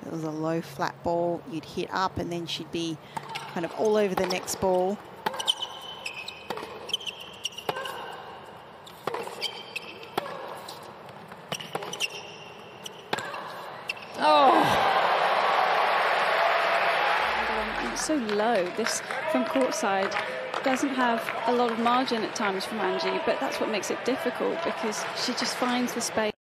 it was a low flat ball, you'd hit up and then she'd be kind of all over the next ball. Oh! It's so low. This from courtside doesn't have a lot of margin at times from Angie, but that's what makes it difficult because she just finds the space.